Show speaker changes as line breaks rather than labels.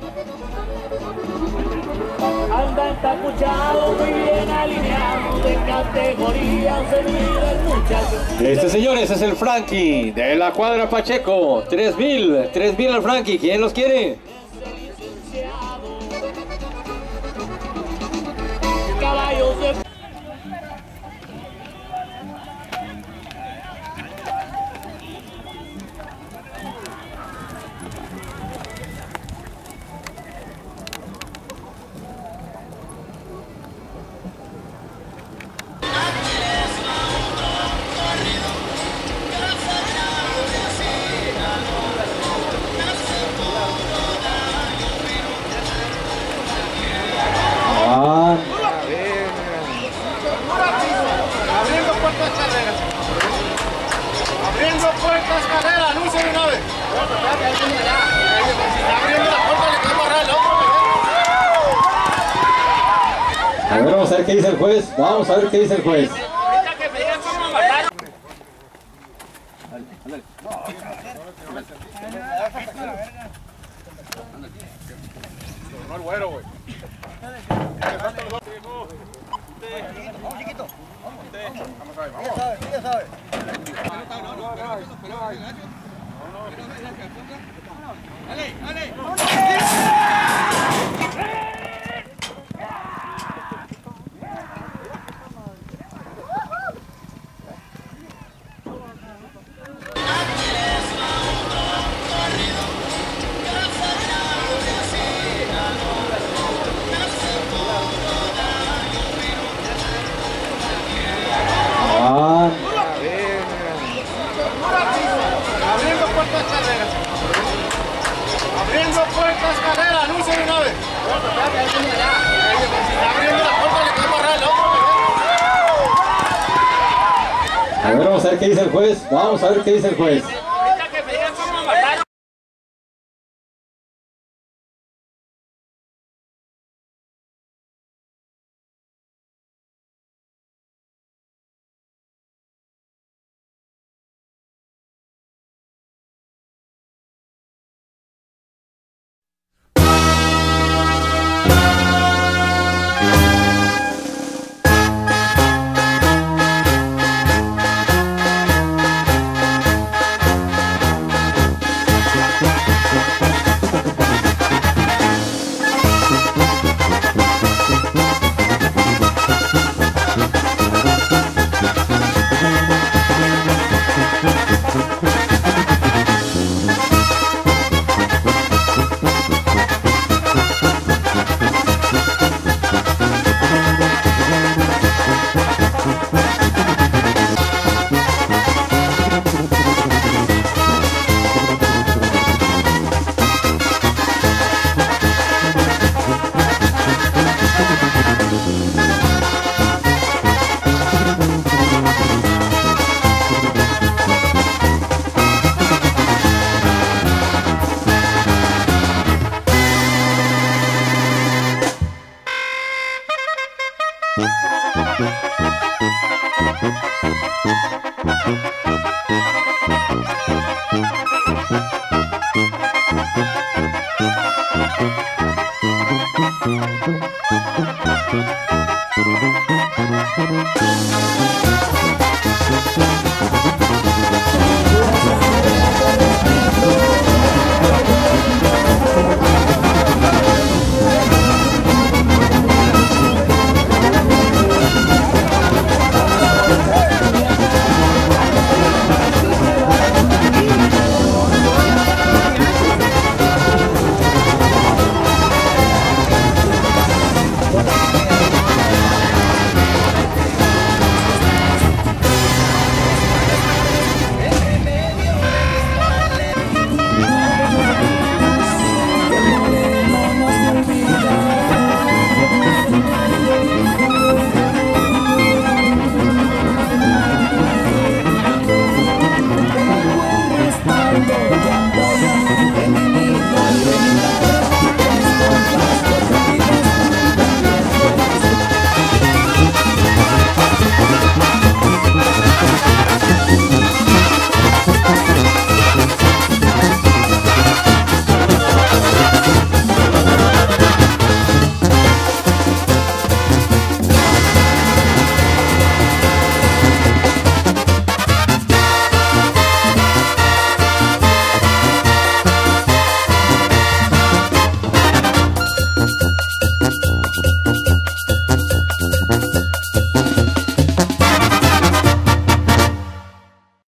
Anda encapuchado, muy bien alineado, de categoría se mira el muchacho.
Este señor, ese es el Franky de la cuadra Pacheco. 3,000 al Franky. ¿Quién los quiere?
Caballos de...
Abriendo puertas, carrera, anuncio de una vez. Abriendo la puerta, le quedamos al otro.
A ver, vamos a ver qué dice el juez. Vamos a ver qué dice el juez.
No, el güero, güey.
Vamos, chiquito.
Vamos a ver, vamos.
Ya sabe. Dale.
Abriendo puertas, carrera. Abriendo puertas, carrera, anuncio de una vez. Abriendo la puerta, le quedamos al otro.
A ver, vamos a ver qué dice el juez. Vamos a ver qué dice el juez.